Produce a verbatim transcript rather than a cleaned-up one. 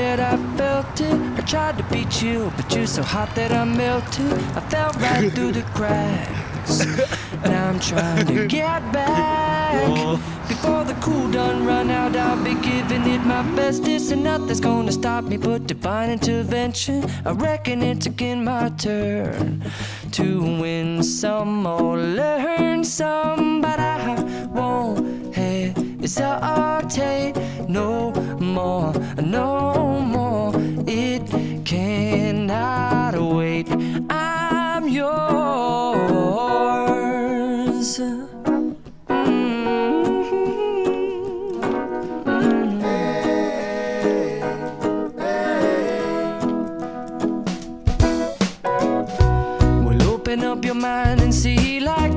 that I felt it. I tried to beat you, but you're so hot that I melted. I fell right through the cracks. Now I'm trying to get back. Before the cool done run out, I'll be giving it my bestest, and nothing's gonna stop me but divine intervention. I reckon it's again my turn to win some or learn some, but I won't hesitate no more, no more. It cannot wait. I'm yours. Open up your mind and see like